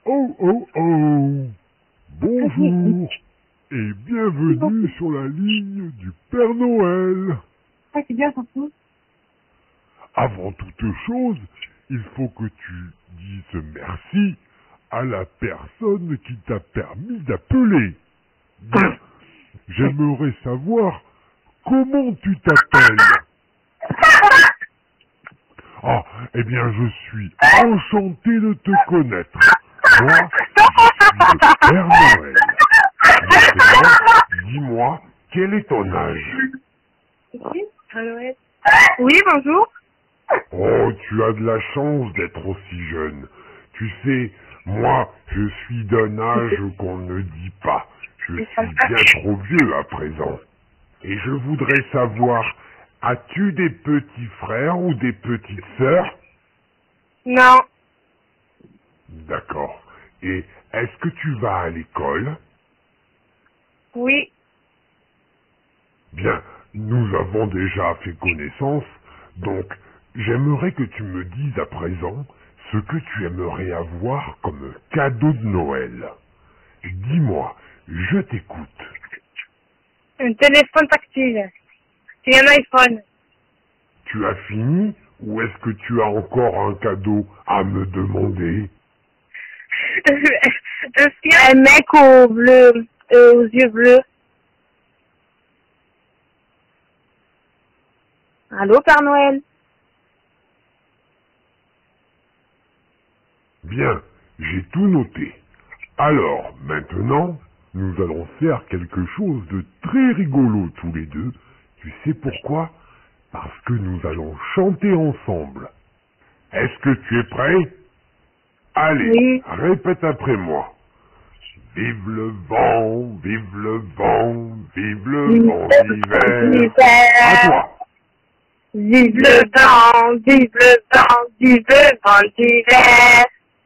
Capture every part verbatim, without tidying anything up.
Oh oh oh! Bonjour et bienvenue sur la ligne du Père Noël. Ah, c'est bien, surtout. Avant toute chose, il faut que tu dises merci à la personne qui t'a permis d'appeler. Bien, j'aimerais savoir comment tu t'appelles. Ah, eh bien, je suis enchanté de te connaître. Moi, je suis le Père Noël. Maintenant, dis-moi, quel est ton âge? Oui, à Noël. Oui, bonjour. Oh, tu as de la chance d'être aussi jeune. Tu sais, moi, je suis d'un âge qu'on ne dit pas. Je suis bien trop vieux à présent. Et je voudrais savoir, as-tu des petits frères ou des petites sœurs? Non. D'accord. Et est-ce que tu vas à l'école? Oui. Bien, nous avons déjà fait connaissance, donc j'aimerais que tu me dises à présent ce que tu aimerais avoir comme cadeau de Noël. Dis-moi, je t'écoute. Un téléphone tactile. C'est un iPhone. Tu as fini ou est-ce que tu as encore un cadeau à me demander? Un mec au bleu, euh, aux yeux bleus. Allô, Père Noël? Bien, j'ai tout noté. Alors, maintenant, nous allons faire quelque chose de très rigolo tous les deux. Tu sais pourquoi? Parce que nous allons chanter ensemble. Est-ce que tu es prêt? Allez, Oui. répète après moi. Vive le vent, vive le vent, vive le vent d'hiver. À toi. Vive le vent, vive le vent, vive le vent d'hiver.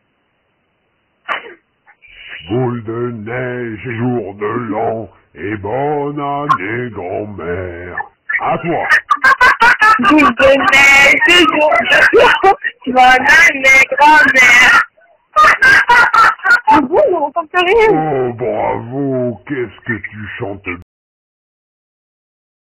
Boule de neige et jour de l'an, et bonne année grand-mère. À toi. Vive de neige, jour de l'an, bonne année grand-mère. Ah bon, on n'entend plus rien. Oh bravo, qu'est-ce que tu chantes